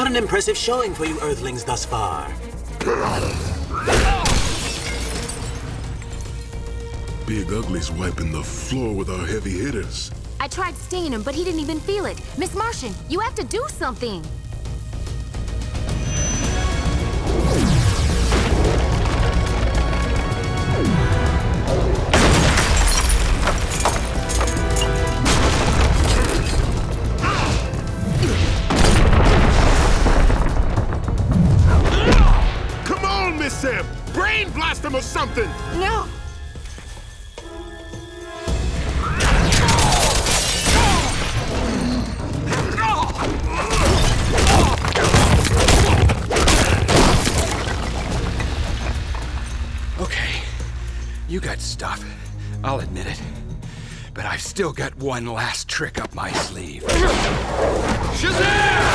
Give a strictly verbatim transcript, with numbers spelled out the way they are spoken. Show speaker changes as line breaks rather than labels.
Not an impressive showing for you Earthlings thus far.
Big Ugly's wiping the floor with our heavy hitters.
I tried stinging him, but he didn't even feel it. Miss Martian, you have to do something.
Come on, Miss Sam! Brain blast him or something!
No!
Okay, you got stuff. I'll admit it. But I've still got one last trick up my sleeve. Shazam!